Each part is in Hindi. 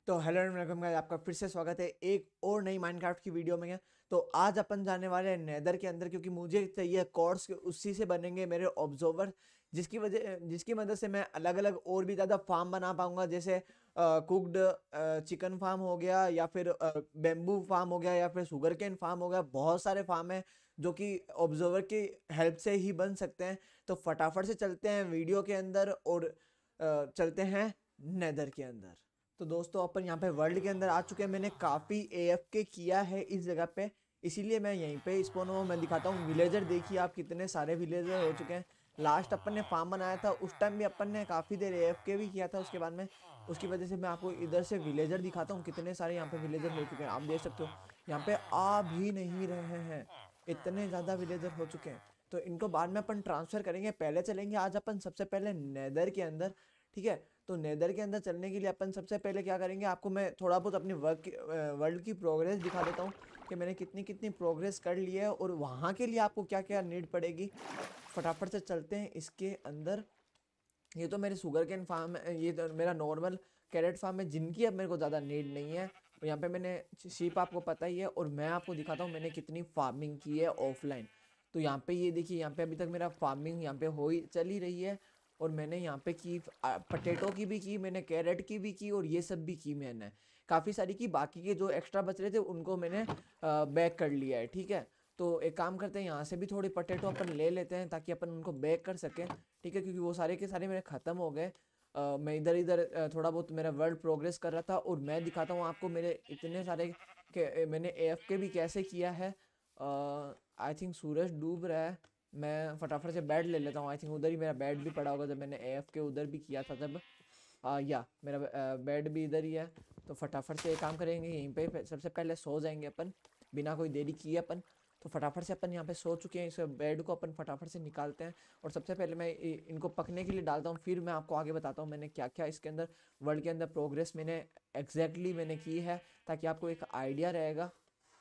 तो हेलो एंड वेलकम गाइस, आपका फिर से स्वागत है एक और नई माइनक्राफ्ट की वीडियो में। तो आज अपन जाने वाले हैं नेदर के अंदर, क्योंकि मुझे चाहिए कॉर्ड्स, उसी से बनेंगे मेरे ऑब्जर्वर, जिसकी मदद से मैं अलग अलग और भी ज़्यादा फार्म बना पाऊंगा। जैसे कुक्ड चिकन फार्म हो गया, या फिर बेम्बू फार्म हो गया, या फिर शुगर केन फार्म हो गया। बहुत सारे फार्म हैं जो कि ऑब्जर्वर की हेल्प से ही बन सकते हैं। तो फटाफट से चलते हैं वीडियो के अंदर और चलते हैं नेदर के अंदर। तो दोस्तों अपन यहाँ पे वर्ल्ड के अंदर आ चुके हैं। मैंने काफ़ी AFK किया है इस जगह पे, इसीलिए मैं यहीं पे स्पॉन हुआ हूँ। मैं दिखाता हूँ विलेजर, देखिए आप कितने सारे विलेजर हो चुके हैं। लास्ट अपन ने फार्म बनाया था, उस टाइम भी अपन ने काफ़ी देर AFK भी किया था। उसके बाद में उसकी वजह से मैं आपको इधर से विलेजर दिखाता हूँ, कितने सारे यहाँ पे विलेजर हो चुके हैं। आप देख सकते हो यहाँ पे आ भी नहीं रहे हैं, इतने ज़्यादा विलेजर हो चुके हैं। तो इनको बाद में अपन ट्रांसफ़र करेंगे। पहले चलेंगे आज अपन सबसे पहले नेदर के अंदर, ठीक है। तो नेदर के अंदर चलने के लिए अपन सबसे पहले क्या करेंगे, आपको मैं थोड़ा बहुत अपनी वर्ल्ड की प्रोग्रेस दिखा देता हूँ कि मैंने कितनी कितनी प्रोग्रेस कर ली है और वहाँ के लिए आपको क्या क्या नीड पड़ेगी। फटाफट से चलते हैं इसके अंदर। ये तो मेरे शुगर केन फार्म है, ये तो मेरा नॉर्मल कैरेट फार्म है, जिनकी अब मेरे को ज़्यादा नीड नहीं है। और यहाँ पे मैंने शीप, आपको पता ही है। और मैं आपको दिखाता हूँ मैंने कितनी फार्मिंग की है ऑफलाइन। तो यहाँ पे ये देखिए, यहाँ पे अभी तक मेरा फार्मिंग यहाँ पे हो ही चल ही रही है। और मैंने यहाँ पे की पटेटो की भी की, मैंने कैरेट की भी की, और ये सब भी की मैंने काफ़ी सारी की। बाकी के जो एक्स्ट्रा बच रहे थे उनको मैंने बैक कर लिया है, ठीक है। तो एक काम करते हैं, यहाँ से भी थोड़ी पटेटो अपन ले लेते हैं ताकि अपन उनको बैक कर सकें, ठीक है। क्योंकि वो सारे के सारे मेरे ख़त्म हो गए। मैं इधर इधर थोड़ा बहुत मेरा वर्ल्ड प्रोग्रेस कर रहा था। और मैं दिखाता हूँ आपको मेरे इतने सारे के मैंने AFK भी कैसे किया है। आई थिंक सूरज डूब रहा है, मैं फटाफट से बेड ले लेता हूँ। आई थिंक उधर ही मेरा बेड भी पड़ा होगा जब मैंने AFK उधर भी किया था तब। या मेरा बेड भी इधर ही है। तो फटाफट से एक काम करेंगे, यहीं पे सबसे पहले सो जाएंगे अपन, बिना कोई देरी किए अपन। तो फटाफट से अपन यहाँ पे सो चुके हैं, इस बेड को अपन फटाफट से निकालते हैं। और सबसे पहले मैं इनको पकने के लिए डालता हूँ, फिर मैं आपको आगे बताता हूँ मैंने क्या क्या इसके अंदर वर्ल्ड के अंदर प्रोग्रेस मैंने एग्जैक्टली मैंने की है, ताकि आपको एक आइडिया रहेगा।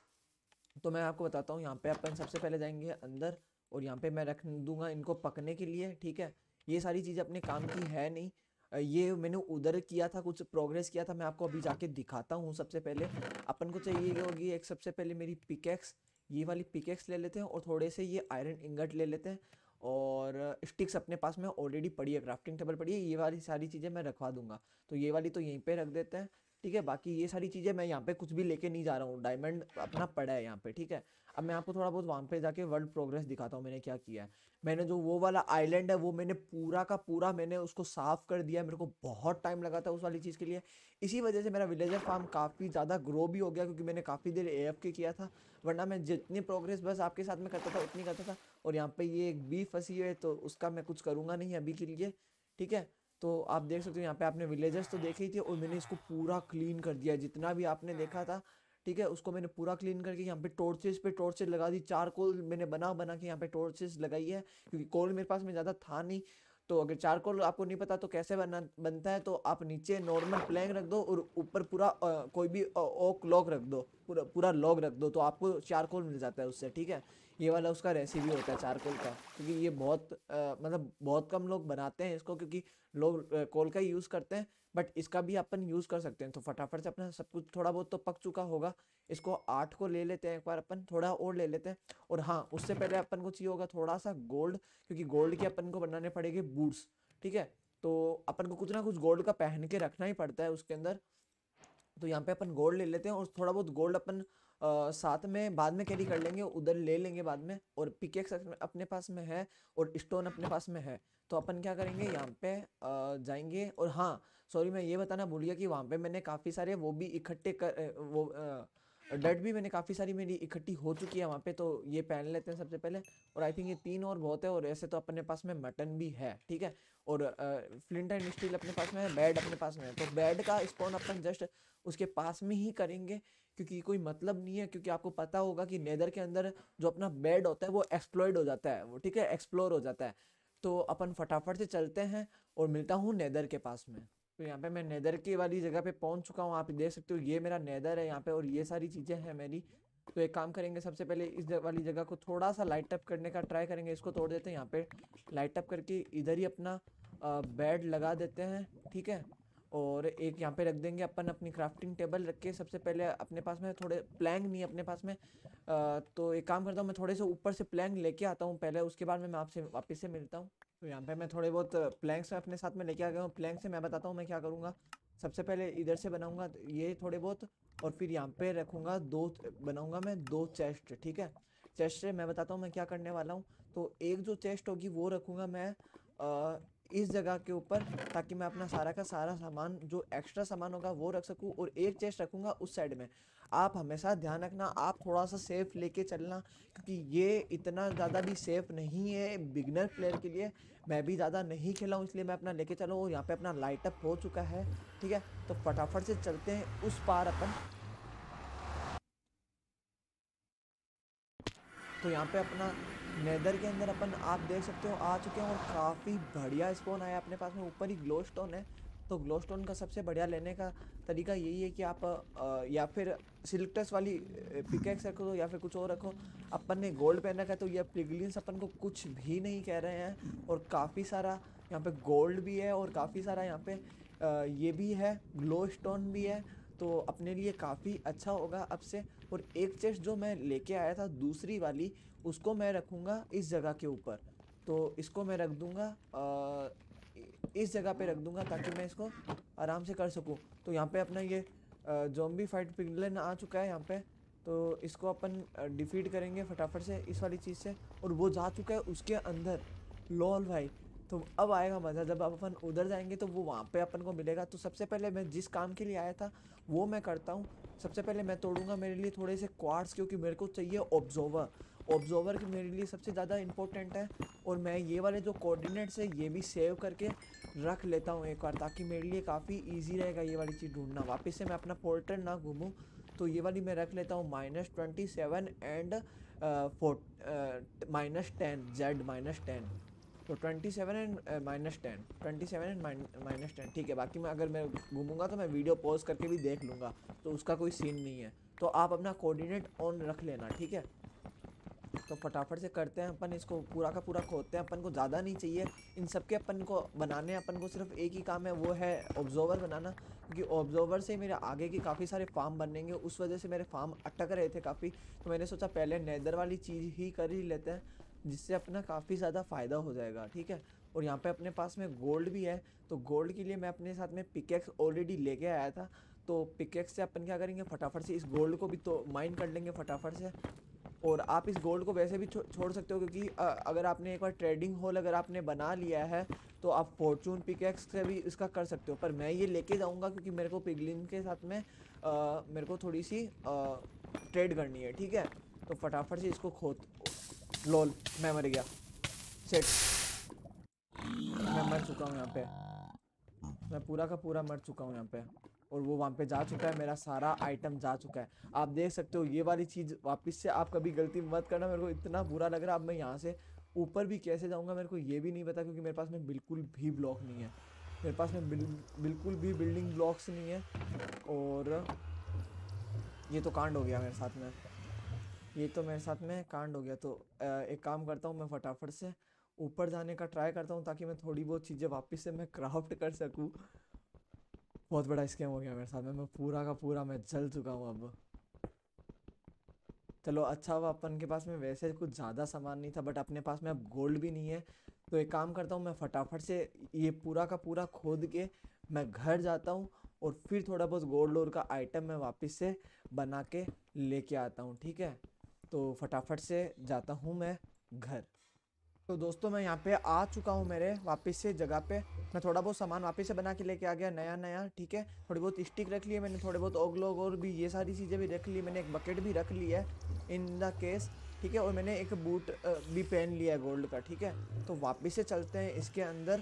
तो मैं आपको बताता हूँ, यहाँ पे अपन सबसे पहले जाएंगे अंदर, और यहाँ पे मैं रख दूंगा इनको पकने के लिए, ठीक है। ये सारी चीज़ें अपने काम की है नहीं। ये मैंने उधर किया था, कुछ प्रोग्रेस किया था, मैं आपको अभी जाके दिखाता हूँ। सबसे पहले अपन को चाहिए होगी एक, सबसे पहले मेरी पिकेक्स, ये वाली पिकेक्स ले लेते हैं, और थोड़े से ये आयरन इंगट ले लेते हैं। और स्टिक्स अपने पास में ऑलरेडी पड़ी है, क्राफ्टिंग टेबल पड़ी है, ये वाली सारी चीज़ें मैं रखवा दूंगा। तो ये वाली तो यहीं पे रख देते हैं, ठीक है। बाकी ये सारी चीज़ें मैं यहाँ पे कुछ भी लेके नहीं जा रहा हूँ, डायमंड अपना पड़ा है यहाँ पे, ठीक है। अब मैं आपको थोड़ा बहुत वहाँ पे जाके वर्ल्ड प्रोग्रेस दिखाता हूँ मैंने क्या किया है। मैंने जो वो वाला आइलैंड है वो मैंने पूरा का पूरा मैंने उसको साफ कर दिया। मेरे को बहुत टाइम लगा था उस वाली चीज़ के लिए, इसी वजह से मेरा विलेजर फार्म काफ़ी ज़्यादा ग्रो भी हो गया, क्योंकि मैंने काफ़ी देर AFK किया था। वरना मैं जितनी प्रोग्रेस बस आपके साथ में करता था उतनी करता था। और यहाँ पे ये एक बी फंसी है, तो उसका मैं कुछ करूँगा नहीं अभी के लिए, ठीक है। तो आप देख सकते हो यहाँ पे आपने विलेजर्स तो देखे ही थे, और मैंने इसको पूरा क्लीन कर दिया, जितना भी आपने देखा था, ठीक है। उसको मैंने पूरा क्लीन करके यहाँ पे टॉर्चेस पे टॉर्चेस लगा दी। 4 कोल मैंने बना बना के यहाँ पे टॉर्चेस लगाई है, क्योंकि कोल मेरे पास में ज़्यादा था नहीं। तो अगर 4 कोल आपको नहीं पता तो कैसे बनता है, तो आप नीचे नॉर्मल प्लैंक रख दो, और ऊपर पूरा कोई भी ओक लॉग रख दो, पूरा पूरा लॉग रख दो, तो आपको 4 कोल मिल जाता है उससे, ठीक है। ये वाला उसका रेसिपी होता है 4 कोल का, क्योंकि ये बहुत मतलब बहुत कम लोग बनाते हैं इसको, क्योंकि लोग कोल का ही यूज़ करते हैं। बट इसका भी अपन यूज़ कर सकते हैं। तो फटाफट से अपना सब कुछ थोड़ा बहुत तो पक चुका होगा, इसको 8 को ले लेते हैं एक बार, अपन थोड़ा और ले लेते हैं। और हाँ, उससे पहले अपन को चाहिए होगा थोड़ा सा गोल्ड, क्योंकि गोल्ड के अपन को बनाने पड़ेंगे बूट्स, ठीक है। तो अपन को कुछ ना कुछ गोल्ड का पहन के रखना ही पड़ता है उसके अंदर। तो यहाँ पे अपन गोल्ड ले लेते हैं, और थोड़ा बहुत गोल्ड अपन साथ में बाद में कैरी कर लेंगे, उधर ले लेंगे बाद में। और पिकेक्स अपने पास में है, और स्टोन अपने पास में है। तो अपन क्या करेंगे, यहाँ पे जाएंगे। और हाँ, सॉरी मैं ये बताना भूल गया कि वहाँ पे मैंने काफ़ी सारे वो भी इकट्ठे कर वो डर्ट भी मैंने काफ़ी सारी मेरी इकट्ठी हो चुकी है वहाँ पे। तो ये पहन लेते हैं सबसे पहले, और आई थिंक ये 3 और बहुत है। और ऐसे तो अपने पास में मटन भी है, ठीक है। और फ्लिंट एंड स्टील अपने पास में है, बेड अपने पास में है। तो बेड का स्पॉन अपन जस्ट उसके पास में ही करेंगे, क्योंकि कोई मतलब नहीं है। क्योंकि आपको पता होगा कि नेदर के अंदर जो अपना बेड होता है वो एक्सप्लॉइड हो जाता है, वो ठीक है, एक्सप्लोर हो जाता है। तो अपन फटाफट से चलते हैं, और मिलता हूँ नेदर के पास में। तो यहाँ पे मैं नेदर की वाली जगह पे पहुँच चुका हूँ, आप देख सकते हो ये मेरा नेदर है यहाँ पे, और ये सारी चीज़ें हैं मेरी। तो एक काम करेंगे, सबसे पहले इस वाली जगह को थोड़ा सा लाइट अप करने का ट्राई करेंगे। इसको तोड़ देते हैं, यहाँ पे लाइट अप करके इधर ही अपना बेड लगा देते हैं, ठीक है। और एक यहाँ पे रख देंगे अपन अपनी क्राफ्टिंग टेबल रख के। सबसे पहले अपने पास में थोड़े प्लैंक नहीं है अपने पास में, तो एक काम करता हूँ मैं थोड़े से ऊपर से प्लैंक लेके आता हूँ पहले, उसके बाद में मैं आपसे वापस से मिलता हूँ। तो यहाँ पे मैं थोड़े बहुत प्लैंक्स अपने साथ में लेके आ गया हूँ। प्लैंक से मैं बताता हूँ मैं क्या करूँगा। सबसे पहले इधर से बनाऊँगा ये थोड़े बहुत, और फिर यहाँ पे रखूँगा बनाऊँगा मैं 2 चेस्ट, ठीक है। चेस्ट से मैं बताता हूँ मैं क्या करने वाला हूँ। तो एक जो चेस्ट होगी वो रखूँगा मैं इस जगह के ऊपर, ताकि मैं अपना सारा का सारा सामान जो एक्स्ट्रा सामान होगा वो रख सकूं, और एक चेस्ट रखूंगा उस साइड में। आप हमेशा ध्यान रखना, आप थोड़ा सा सेफ लेके चलना, क्योंकि ये इतना ज़्यादा भी सेफ नहीं है बिगनर प्लेयर के लिए। मैं भी ज़्यादा नहीं खेला हूँ इसलिए मैं अपना लेके चला हूँ। और यहाँ पे अपना लाइट अप हो चुका है, ठीक है। तो फटाफट से चलते हैं उस पार अपन। तो यहाँ पे अपना नेदर के अंदर अपन आप देख सकते हो आ चुके हैं, और काफ़ी बढ़िया स्टोन आया अपने पास में। ऊपर ही ग्लो स्टोन है, तो ग्लो स्टोन का सबसे बढ़िया लेने का तरीका यही है कि आप या फिर सिल्क्टस वाली पिकेक्स रखो या फिर कुछ और रखो। अपन ने गोल्ड पहन रखा है, तो ये पिगलिन्स अपन को कुछ भी नहीं कह रहे हैं। और काफ़ी सारा यहाँ पे गोल्ड भी है, और काफ़ी सारा यहाँ पे ये भी है, ग्लो स्टोन भी है। तो अपने लिए काफ़ी अच्छा होगा अब से। और एक चेस्ट जो मैं लेके आया था दूसरी वाली, उसको मैं रखूँगा इस जगह के ऊपर। तो इसको मैं रख दूँगा इस जगह पे रख दूँगा, ताकि मैं इसको आराम से कर सकूँ। तो यहाँ पे अपना ये ज़ॉम्बी फाइट पिगलिन आ चुका है यहाँ पे। तो इसको अपन डिफीट करेंगे फटाफट से इस वाली चीज़ से। और वो जा चुका है उसके अंदर, लॉल भाई। तो अब आएगा मज़ा, जब अब अपन उधर जाएंगे तो वो वहाँ पे अपन को मिलेगा। तो सबसे पहले मैं जिस काम के लिए आया था वो मैं करता हूँ। सबसे पहले मैं तोड़ूंगा मेरे लिए थोड़े से क्वार्ट्स, क्योंकि मेरे को चाहिए ऑब्जर्वर। ऑब्जर्वर की मेरे लिए सबसे ज़्यादा इंपॉर्टेंट है। और मैं ये वाले जो कोऑर्डिनेट्स है ये भी सेव करके रख लेता हूँ एक बार, ताकि मेरे लिए काफ़ी ईजी रहेगा ये वाली चीज़ ढूंढना। वापस से मैं अपना पोर्टर ना घूमूँ, तो ये वाली मैं रख लेता हूँ -27 एंड -10 जेड -10। तो 27 एंड -10, 27 एंड -10, ठीक है। बाकी मैं अगर मैं घूमूंगा तो मैं वीडियो पॉज करके भी देख लूँगा, तो उसका कोई सीन नहीं है। तो आप अपना कोऑर्डिनेट ऑन रख लेना, ठीक है। तो फटाफट से करते हैं अपन, इसको पूरा का पूरा खोदते हैं। अपन को ज़्यादा नहीं चाहिए इन सब के, अपन को बनाने अपन को सिर्फ एक ही काम है, वो है ऑब्जर्वर बनाना। क्योंकि ऑब्जर्वर से मेरे आगे के काफ़ी सारे फार्म बनेंगे, उस वजह से मेरे फार्म अटक रहे थे काफ़ी। तो मैंने सोचा पहले नेदर वाली चीज़ ही कर ही लेते हैं, जिससे अपना काफ़ी ज़्यादा फ़ायदा हो जाएगा, ठीक है। और यहाँ पे अपने पास में गोल्ड भी है, तो गोल्ड के लिए मैं अपने साथ में पिकेक्स ऑलरेडी लेके आया था। तो पिकेक्स से अपन क्या करेंगे, फटाफट से इस गोल्ड को भी तो माइन कर लेंगे फटाफट से। और आप इस गोल्ड को वैसे भी छोड़ सकते हो, क्योंकि अगर आपने एक बार ट्रेडिंग हॉल अगर आपने बना लिया है, तो आप फॉर्चून पिकेक्स से भी इसका कर सकते हो। पर मैं ये लेके जाऊंगा क्योंकि मेरे को पिगलिन के साथ में मेरे को थोड़ी सी ट्रेड करनी है, ठीक है। तो फटाफट से इसको खोद, लोल मैं मर गया, सेट मैं मर चुका हूँ यहाँ पे, मैं पूरा का पूरा मर चुका हूँ यहाँ पे। और वो वहाँ पे जा चुका है, मेरा सारा आइटम जा चुका है। आप देख सकते हो ये वाली चीज़ वापस से आप कभी गलती मत करना, मेरे को इतना बुरा लग रहा है। अब मैं यहाँ से ऊपर भी कैसे जाऊँगा मेरे को ये भी नहीं पता, क्योंकि मेरे पास में बिल्कुल भी ब्लॉक नहीं है, मेरे पास में बिल्कुल भी बिल्डिंग ब्लॉक्स नहीं है। और ये तो कांड हो गया मेरे साथ में, ये तो मेरे साथ में कांड हो गया। तो एक काम करता हूँ मैं फटाफट से ऊपर जाने का ट्राई करता हूँ, ताकि मैं थोड़ी बहुत चीज़ें वापस से मैं क्राफ्ट कर सकूँ। बहुत बड़ा स्कैम हो गया मेरे साथ में, मैं पूरा का पूरा मैं जल चुका हूँ अब। चलो अच्छा हुआ अपन के पास में वैसे कुछ ज़्यादा सामान नहीं था, बट अपने पास में अब गोल्ड भी नहीं है। तो एक काम करता हूँ मैं फटाफट से ये पूरा का पूरा खोद के मैं घर जाता हूँ, और फिर थोड़ा बहुत गोल्ड और का आइटम मैं वापस से बना के लेके आता हूँ, ठीक है। तो फटाफट से जाता हूँ मैं घर। तो दोस्तों मैं यहाँ पे आ चुका हूँ मेरे वापस से जगह पे। मैं थोड़ा बहुत सामान वापस से बना के लेके आ गया नया नया, ठीक है। थोड़ी बहुत स्टिक रख लिए मैंने, थोड़े बहुत ओगलोग और भी ये सारी चीज़ें भी रख ली मैंने, एक बकेट भी रख लिया है इन द केस, ठीक है। और मैंने एक बूट भी पहन लिया है गोल्ड का, ठीक है। तो वापस से चलते हैं इसके अंदर।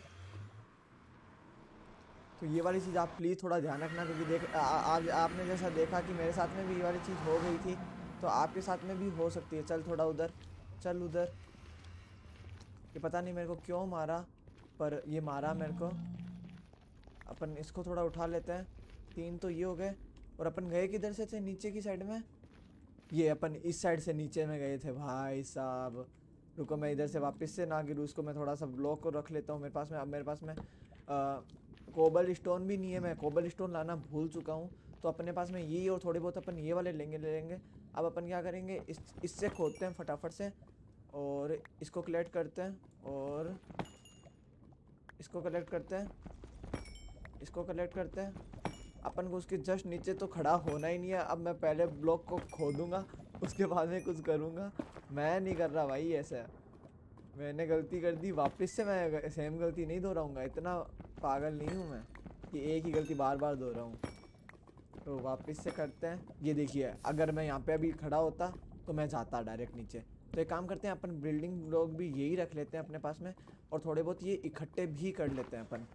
तो ये वाली चीज़ आप प्लीज़ थोड़ा ध्यान रखना, क्योंकि आज आपने जैसा देखा कि मेरे साथ में भी ये वाली चीज़ हो गई थी, तो आपके साथ में भी हो सकती है। चल थोड़ा उधर, चल उधर। ये पता नहीं मेरे को क्यों मारा, पर ये मारा मेरे को। अपन इसको थोड़ा उठा लेते हैं, 3 तो ये हो गए। और अपन गए किधर से थे, नीचे की साइड में, ये अपन इस साइड से नीचे में गए थे भाई साहब। रुको मैं इधर से वापस से ना गिरूँ, उसको मैं थोड़ा सा ब्लॉक को रख लेता हूँ मेरे पास में। अब मेरे पास में कोबल स्टोन भी नहीं है, मैं कोबल स्टोन लाना भूल चुका हूँ। तो अपने पास में यही और थोड़े बहुत अपन ये वाले ले लेंगे। अब अपन क्या करेंगे, इससे खोदते हैं फटाफट से और इसको कलेक्ट करते हैं और इसको कलेक्ट करते हैं, इसको कलेक्ट करते हैं। अपन को उसके जस्ट नीचे तो खड़ा होना ही नहीं है। अब मैं पहले ब्लॉक को खोदूंगा उसके बाद में कुछ करूँगा। मैं नहीं कर रहा भाई ऐसा, मैंने गलती कर दी, वापस से मैं सेम गलती नहीं दोहराऊंगा। इतना पागल नहीं हूँ मैं कि एक ही गलती बार बार दोहराऊँ। तो वापस से करते हैं। ये देखिए, अगर मैं यहाँ पे अभी खड़ा होता तो मैं जाता डायरेक्ट नीचे। तो एक काम करते हैं, अपन बिल्डिंग ब्लॉक भी यही रख लेते हैं अपने पास में और थोड़े बहुत ये इकट्ठे भी कर लेते हैं अपन,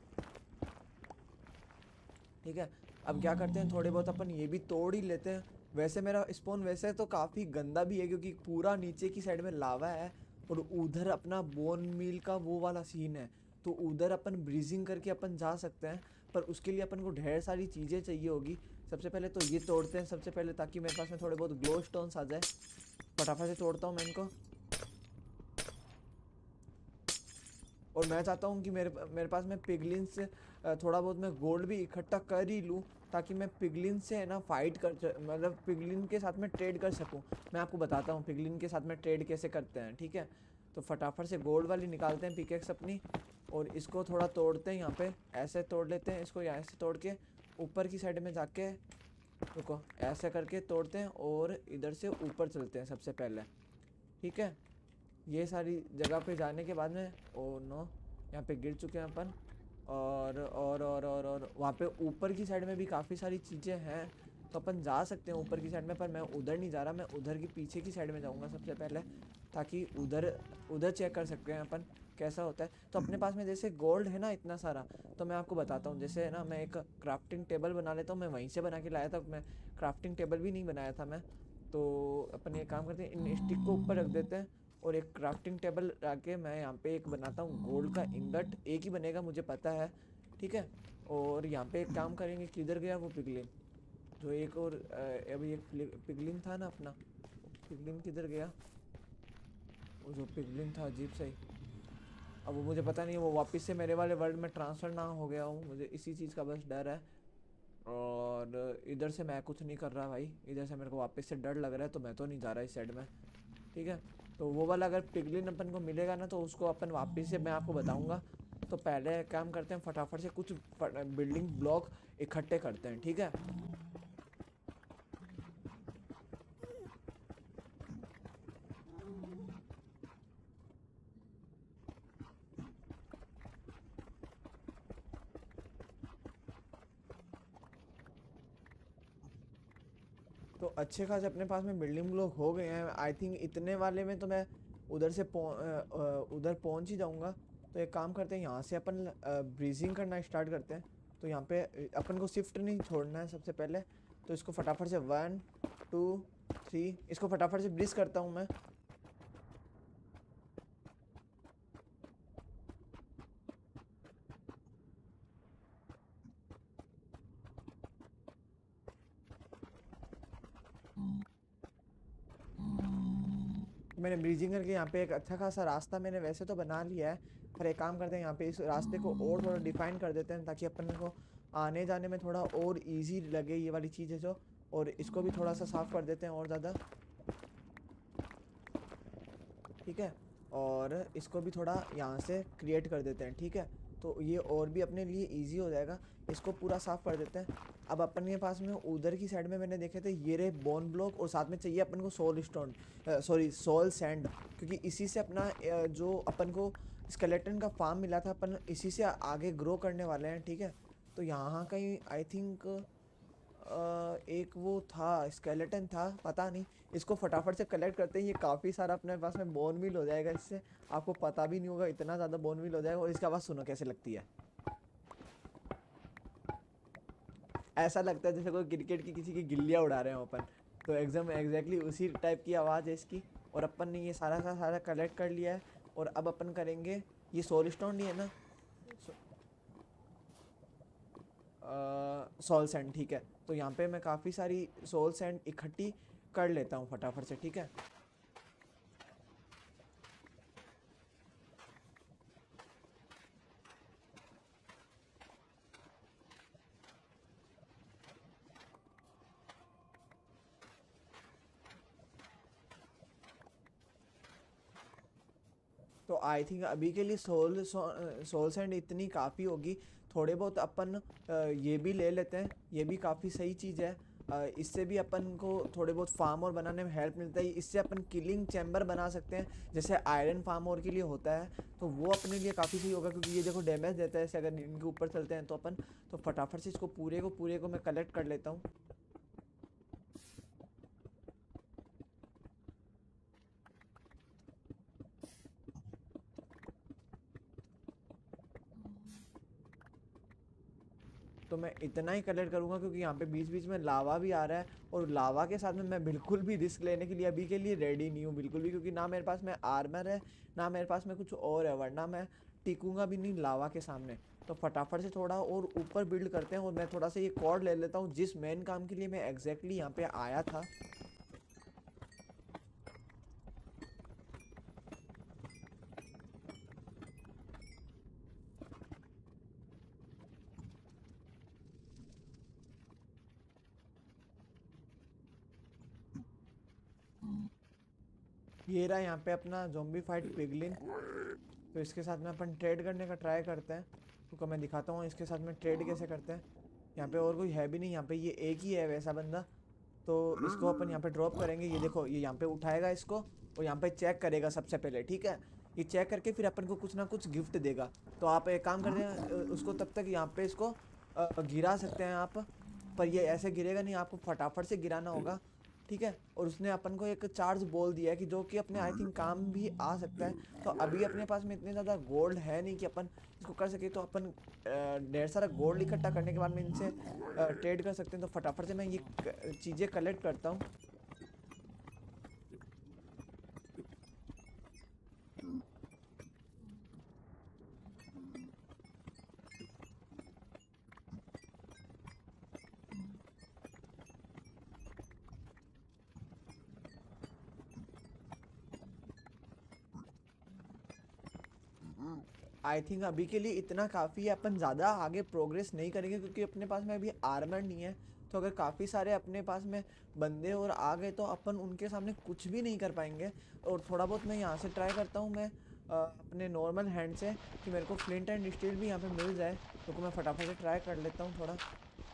ठीक है। अब क्या करते हैं, थोड़े बहुत अपन ये भी तोड़ ही लेते हैं। वैसे मेरा स्पॉन वैसे तो काफ़ी गंदा भी है क्योंकि पूरा नीचे की साइड में लावा है और उधर अपना बोन मील का वो वाला सीन है। तो उधर अपन ब्रीजिंग करके अपन जा सकते हैं, पर उसके लिए अपन को ढेर सारी चीज़ें चाहिए होगी। सबसे पहले तो ये तोड़ते हैं सबसे पहले, ताकि मेरे पास में थोड़े बहुत ग्लो स्टोन्स आ जाए। फटाफट से तोड़ता हूँ मैं इनको। और मैं चाहता हूँ कि मेरे पास में पिगलिन से थोड़ा बहुत मैं गोल्ड भी इकट्ठा कर ही लूँ, ताकि मैं पिगलिन से है ना फाइट मतलब पिगलिन के साथ में ट्रेड कर सकूँ। मैं आपको बताता हूँ पिगलिन के साथ में ट्रेड कैसे करते हैं, ठीक है। तो फटाफट से गोल्ड वाली निकालते हैं पिकेक्स अपनी और इसको थोड़ा तोड़ते हैं। यहाँ पे ऐसे तोड़ लेते हैं इसको, यहाँ से तोड़ के ऊपर की साइड में जाके, रुको, ऐसे करके तोड़ते हैं और इधर से ऊपर चलते हैं सबसे पहले, ठीक है। ये सारी जगह पे जाने के बाद में, ओ नो, यहाँ पे गिर चुके हैं अपन। और वहाँ पे ऊपर की साइड में भी काफ़ी सारी चीज़ें हैं, तो अपन जा सकते हैं ऊपर की साइड में। पर मैं उधर नहीं जा रहा, मैं उधर की पीछे की साइड में जाऊँगा सबसे पहले, ताकि उधर चेक कर सकते हैं अपन कैसा होता है। तो अपने पास में जैसे गोल्ड है ना इतना सारा, तो मैं आपको बताता हूँ। जैसे है ना, मैं एक क्राफ्टिंग टेबल बना लेता हूँ। मैं वहीं से बना के लाया था, मैं क्राफ्टिंग टेबल भी नहीं बनाया था मैं। तो अपन ये काम करते हैं, इन स्टिक को ऊपर रख देते हैं और एक क्राफ्टिंग टेबल आके मैं यहाँ पे एक बनाता हूँ गोल्ड का इंगट। एक ही बनेगा मुझे पता है, ठीक है। और यहाँ पे एक काम करेंगे, किधर गया वो पिगलिन जो एक और अभी एक पिगलिन था ना अपना, पिगलिन किधर गया? वो जो पिगलिन था अजीब सा ही, अब वो मुझे पता नहीं है वो वापस से मेरे वाले वर्ल्ड में ट्रांसफ़र ना हो गया हूँ, मुझे इसी चीज़ का बस डर है। और इधर से मैं कुछ नहीं कर रहा भाई, इधर से मेरे को वापस से डर लग रहा है, तो मैं तो नहीं जा रहा इस साइड में, ठीक है। तो वो वाला अगर पिगलिन अपन को मिलेगा ना, तो उसको अपन वापस से मैं आपको बताऊंगा। तो पहले काम करते हैं, फटाफट से कुछ बिल्डिंग ब्लॉक इकट्ठे करते हैं, ठीक है। तो अच्छे खासे अपने पास में बिल्डिंग ब्लॉक हो गए हैं। आई थिंक इतने वाले में तो मैं उधर से उधर पहुंच ही जाऊंगा। तो एक काम करते हैं, यहाँ से अपन ब्रीजिंग करना स्टार्ट करते हैं। तो यहाँ पे अपन को शिफ्ट नहीं छोड़ना है सबसे पहले। तो इसको फटाफट से 1 2 3 इसको फटाफट से ब्रीज करता हूँ मैं। मैंने ब्रीजिंग करके यहाँ पे एक अच्छा खासा रास्ता मैंने वैसे तो बना लिया है, पर एक काम करते हैं, यहाँ पे इस रास्ते को और थोड़ा डिफाइन कर देते हैं, ताकि अपन को आने जाने में थोड़ा और इजी लगे ये वाली चीज़ है जो। और इसको भी थोड़ा सा साफ़ कर देते हैं और ज़्यादा, ठीक है। और इसको भी थोड़ा यहाँ से क्रिएट कर देते हैं, ठीक है। तो ये और भी अपने लिए इजी हो जाएगा। इसको पूरा साफ़ कर देते हैं। अब अपन के पास में उधर की साइड में मैंने देखे थे ये रहे बोन ब्लॉक, और साथ में चाहिए अपन को soul stone, sorry soul sand, क्योंकि इसी से अपना जो अपन को स्केलेटन का फार्म मिला था, अपन इसी से आगे ग्रो करने वाले हैं, ठीक है। तो यहाँ कहीं आई थिंक एक वो था, स्केलेटन था, पता नहीं। इसको फटाफट से कलेक्ट करते हैं, ये काफ़ी सारा अपने पास में बोन मील हो जाएगा इससे। आपको पता भी नहीं होगा इतना ज़्यादा बोन मील हो जाएगा। और इसकी आवाज़ सुनो कैसे लगती है, ऐसा लगता है जैसे कोई क्रिकेट की किसी की गिल्लियाँ उड़ा रहे हो अपन। तो एग्जैक्टली उसी टाइप की आवाज़ है इसकी। और अपन ने ये सारा का सारा कलेक्ट कर लिया है। और अब अपन करेंगे, ये सोल स्टोन नहीं है ना, सोल सैंड, ठीक है। तो यहाँ पे मैं काफ़ी सारी सोल सैंड इकट्ठी कर लेता हूँ फटाफट से, ठीक है। तो आई थिंक अभी के लिए सोल सैंड इतनी काफ़ी होगी। थोड़े बहुत अपन ये भी ले लेते हैं, ये भी काफ़ी सही चीज़ है। इससे भी अपन को थोड़े बहुत फार्म और बनाने में हेल्प मिलता है। इससे अपन किलिंग चैम्बर बना सकते हैं, जैसे आयरन फार्म और के लिए होता है, तो वो अपने लिए काफ़ी सही होगा, क्योंकि ये देखो डैमेज देता है ऐसे अगर इनके ऊपर चलते हैं तो अपन। तो फटाफट से इसको पूरे को मैं कलेक्ट कर लेता हूँ। तो मैं इतना ही कलेक्ट करूँगा, क्योंकि यहाँ पे बीच बीच में लावा भी आ रहा है, और लावा के साथ में मैं बिल्कुल भी रिस्क लेने के लिए अभी के लिए रेडी नहीं हूँ बिल्कुल भी, क्योंकि ना मेरे पास में आर्मर है, ना मेरे पास में कुछ और है, वरना मैं टिकूंगा भी नहीं लावा के सामने। तो फटाफट से थोड़ा और ऊपर बिल्ड करते हैं, और मैं थोड़ा सा ये कॉर्ड ले लेता हूँ जिस मेन काम के लिए मैं एग्जैक्टली यहाँ पे आया था। ये रहा यहाँ पे अपना ज़ॉम्बी फाइट पिगलिन। तो इसके साथ में अपन ट्रेड करने का ट्राई करते हैं, तो मैं दिखाता हूँ इसके साथ में ट्रेड कैसे करते हैं। यहाँ पे और कोई है भी नहीं, यहाँ पे ये एक ही है वैसा बंदा। तो इसको अपन यहाँ पे ड्रॉप करेंगे, ये देखो ये यहाँ पे उठाएगा इसको, और यहाँ पे चेक करेगा सबसे पहले, ठीक है। ये चेक करके फिर अपन को कुछ ना कुछ गिफ्ट देगा। तो आप एक काम करते हैं, उसको तब तक यहाँ पे इसको गिरा सकते हैं आप, पर ये ऐसे गिरेगा नहीं, आपको फटाफट से गिराना होगा, ठीक है। और उसने अपन को एक चार्ज बॉल दिया है कि जो कि अपने आई थिंक काम भी आ सकता है। तो अभी अपने पास में इतने ज़्यादा गोल्ड है नहीं कि अपन इसको कर सके, तो अपन ढेर सारा गोल्ड इकट्ठा करने के बाद में इनसे ट्रेड कर सकते हैं। तो फटाफट से मैं ये चीज़ें कलेक्ट करता हूँ। आई थिंक अभी के लिए इतना काफ़ी है, अपन ज़्यादा आगे प्रोग्रेस नहीं करेंगे, क्योंकि अपने पास में अभी आर्मर नहीं है। तो अगर काफ़ी सारे अपने पास में बंदे और आ गए तो अपन उनके सामने कुछ भी नहीं कर पाएंगे। और थोड़ा बहुत मैं यहाँ से ट्राई करता हूँ, मैं अपने नॉर्मल हैंड से, कि मेरे को फ्लिंट एंड स्टील भी यहाँ पे मिल जाए। तो मैं फटाफट से ट्राई कर लेता हूँ थोड़ा।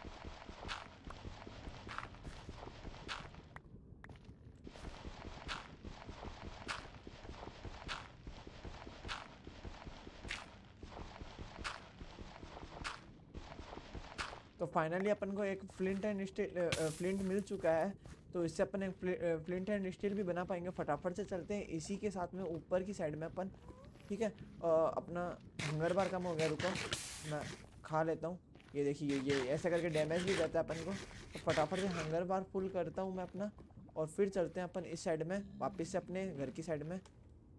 तो फाइनली अपन को एक फ्लिंट एंड स्टील फ्लिंट मिल चुका है। तो इससे अपन एक फ्लिंट एंड स्टील भी बना पाएंगे। फटाफट से चलते हैं इसी के साथ में ऊपर की साइड में अपन, ठीक है। अपना हंगर बार कम हो गया, रुको मैं खा लेता हूँ। ये देखिए ये ऐसे करके डैमेज भी जाता है अपन को। तो फटाफट से हंगर बार फुल करता हूँ मैं अपना, और फिर चलते हैं अपन इस साइड में वापस से अपने घर की साइड में।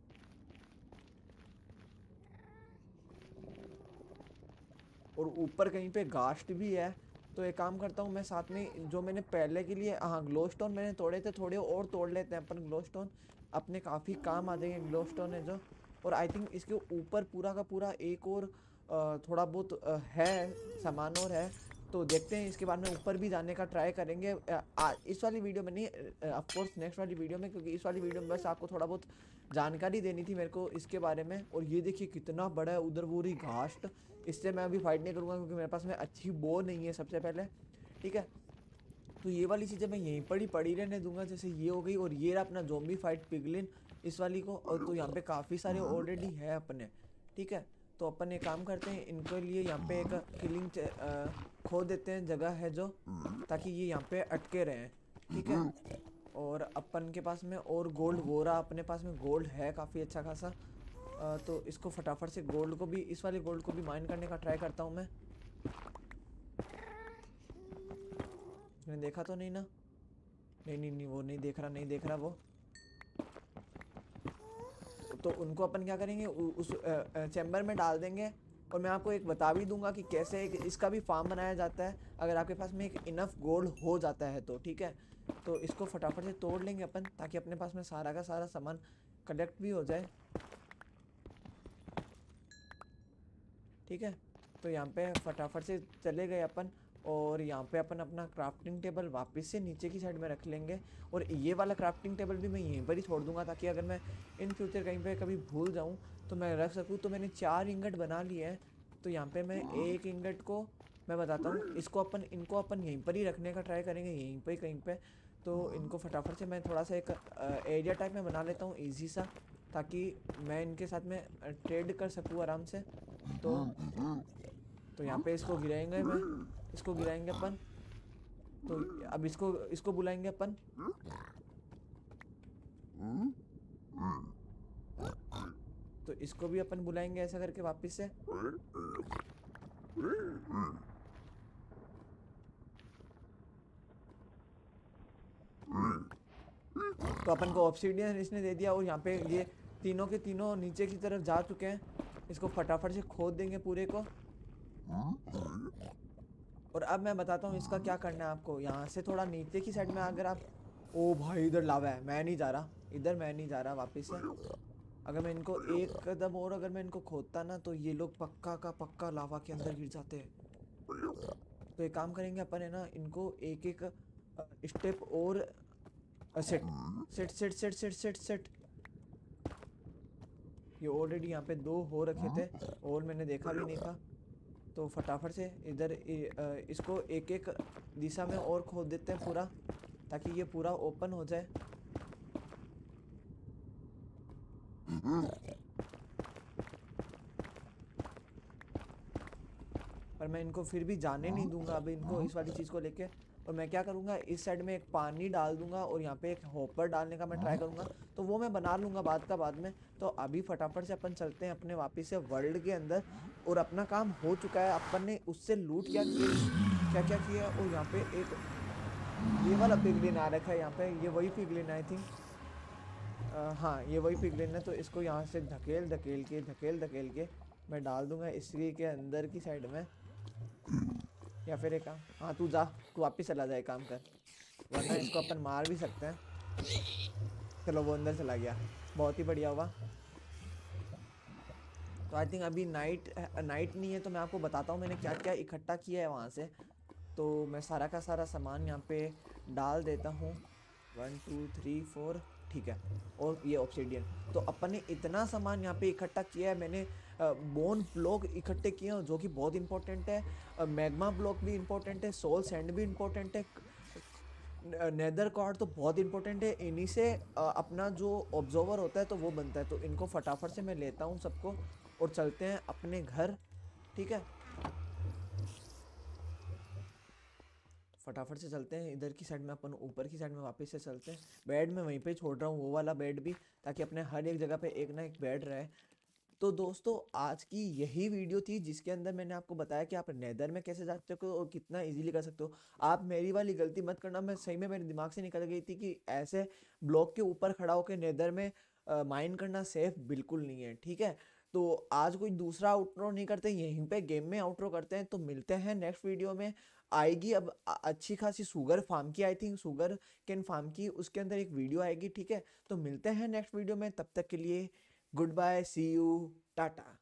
और ऊपर कहीं पे घास्ट भी है। तो एक काम करता हूँ मैं, साथ में जो मैंने पहले के लिए, हाँ ग्लो स्टोन मैंने तोड़े थे, थोड़े और तोड़ लेते हैं अपन। ग्लो स्टोन अपने काफ़ी काम आ जाएंगे, ग्लो स्टोन है जो। और आई थिंक इसके ऊपर पूरा का पूरा एक और थोड़ा बहुत है सामान और है। तो देखते हैं, इसके बाद में ऊपर भी जाने का ट्राई करेंगे। इस वाली वीडियो में नहीं, ऑफकोर्स नेक्स्ट वाली वीडियो में, क्योंकि इस वाली वीडियो में बस आपको थोड़ा बहुत जानकारी देनी थी मेरे को इसके बारे में। और ये देखिए कितना बड़ा है उधर वो रही घास्ट। इससे मैं अभी फाइट नहीं करूँगा, क्योंकि मेरे पास में अच्छी बो नहीं है सबसे पहले, ठीक है। तो ये वाली चीज़ें मैं यहीं पर ही पड़ी रहने दूंगा, जैसे ये हो गई। और ये रहा अपना ज़ॉम्बी फाइट पिगलिन इस वाली को। और तो यहाँ पे काफ़ी सारे ऑलरेडी है अपने, ठीक है। तो अपन एक काम करते हैं, इनके लिए यहाँ पे एक किलिंग खो देते हैं, जगह है जो, ताकि ये यहाँ पे अटके रहें, ठीक है। और अपन के पास में और गोल्ड वो रहा, अपने पास में गोल्ड है काफ़ी अच्छा खासा। तो इसको फटाफट से गोल्ड को भी, इस वाले गोल्ड को भी माइन करने का ट्राई करता हूँ मैं। मैंने देखा तो नहीं ना? नहीं नहीं नहीं, वो नहीं देख रहा, नहीं देख रहा वो। तो उनको अपन क्या करेंगे, उस चैम्बर में डाल देंगे। और मैं आपको एक बता भी दूंगा कि कैसे इसका भी फार्म बनाया जाता है, अगर आपके पास में एक इनफ गोल्ड हो जाता है तो, ठीक है। तो इसको फटाफट से तोड़ लेंगे अपन, ताकि अपने पास में सारा का सारा सामान कलेक्ट भी हो जाए, ठीक है। तो यहाँ पे फटाफट से चले गए अपन। और यहाँ पे अपन अपना क्राफ्टिंग टेबल वापस से नीचे की साइड में रख लेंगे। और ये वाला क्राफ्टिंग टेबल भी मैं यहीं पर ही छोड़ दूंगा, ताकि अगर मैं इन फ्यूचर कहीं पे कभी भूल जाऊँ तो मैं रख सकूँ। तो मैंने 4 इंगट बना लिए हैं। तो यहाँ पे मैं एक इंगट को मैं बताता हूँ, इनको अपन यहीं पर ही रखने का ट्राई करेंगे, यहीं पर ही कहीं पर। तो इनको फटाफट से मैं थोड़ा सा एक एरिया टाइप में बना लेता हूँ ईजी सा, ताकि मैं इनके साथ में ट्रेड कर सकूँ आराम से। तो यहाँ पे इसको गिराएंगे अपन। तो अब इसको बुलाएंगे अपन। तो इसको भी अपन बुलाएंगे ऐसा करके वापस से। तो अपन को ऑब्सीडियन इसने दे दिया, और यहाँ पे ये तीनों के तीनों नीचे की तरफ जा चुके हैं। इसको फटाफट से खोद देंगे पूरे को। और अब मैं बताता हूँ इसका क्या करना है आपको। यहाँ से थोड़ा नीचे की साइड में अगर आप, ओ भाई इधर लावा है, मैं नहीं जा रहा वापस से। अगर मैं इनको एक कदम और अगर मैं इनको खोदता ना, तो ये लोग पक्का का पक्का लावा के अंदर गिर जाते हैं। तो एक काम करेंगे अपन है ना, इनको एक एक स्टेप और सेट। ये ऑलरेडी यहाँ पे 2 हो रखे थे और मैंने देखा भी नहीं था। तो फटाफट से इधर इसको एक एक दिशा में और खोद देते हैं पूरा, ताकि ये पूरा ओपन हो जाए। पर मैं इनको फिर भी जाने नहीं दूंगा अभी इनको इस वाली चीज़ को लेके। और मैं क्या करूँगा, इस साइड में एक पानी डाल दूंगा और यहाँ पे एक हॉपर डालने का मैं ट्राई करूँगा। तो वो मैं बना लूँगा बाद में। तो अभी फटाफट से अपन चलते हैं अपने वापस से वर्ल्ड के अंदर। और अपना काम हो चुका है, अपन ने उससे लूट क्या किया। और यहाँ पे एक ये वाला पिगलिन आ रखा है यहाँ पे, ये वही पिगलिन आई थिंक, हाँ ये वही पिगलिन है। तो इसको यहाँ से धकेल के मैं डाल दूंगा इस ट्री के अंदर की साइड में। या फिर एक काम, हाँ तू वापस चला जाए काम कर, वरना इसको अपन मार भी सकते हैं। चलो वो अंदर चला गया, बहुत ही बढ़िया हुआ। तो आई थिंक अभी नाइट नहीं है, तो मैं आपको बताता हूँ मैंने क्या क्या इकट्ठा किया है वहाँ से। तो मैं सारा का सारा सामान यहाँ पे डाल देता हूँ। 1 2 3 4 ठीक है। और ये ऑब्सीडियन, तो अपन ने इतना सामान यहाँ पे इकट्ठा किया है। मैंने बोन ब्लॉक इकट्ठे किए हैं जो कि बहुत इंपॉर्टेंट है। मैग्मा ब्लॉक भी इंपॉर्टेंट है, सोल सैंड भी इंपॉर्टेंट है, नेदर कॉर्ड तो बहुत इंपॉर्टेंट है। इन्हीं से अपना जो ऑब्जर्वर होता है तो वो बनता है। तो इनको फटाफट से मैं लेता हूँ सबको और चलते हैं अपने घर, ठीक है। फटाफट से चलते हैं इधर की साइड में, अपन ऊपर की साइड में वापस से चलते हैं। बेड में वहीं पे छोड़ रहा हूँ, वो वाला बेड भी, ताकि अपने हर एक जगह पे एक ना एक बेड रहे। तो दोस्तों आज की यही वीडियो थी, जिसके अंदर मैंने आपको बताया कि आप नेदर में कैसे जा सकते हो और कितना इजीली कर सकते हो। आप मेरी वाली गलती मत करना, मैं सही में मेरे दिमाग से निकल गई थी कि ऐसे ब्लॉक के ऊपर खड़ा होकर नेदर में माइन करना सेफ बिल्कुल नहीं है, ठीक है। तो आज कोई दूसरा आउटरो नहीं करते, यहीं पे गेम में आउटरो करते हैं। तो मिलते हैं नेक्स्ट वीडियो में। आएगी अब अच्छी खासी शुगर फार्म की, I think sugar cane farm की, उसके अंदर एक वीडियो आएगी, ठीक है। तो मिलते हैं नेक्स्ट वीडियो में, तब तक के लिए good bye, see you, Tata.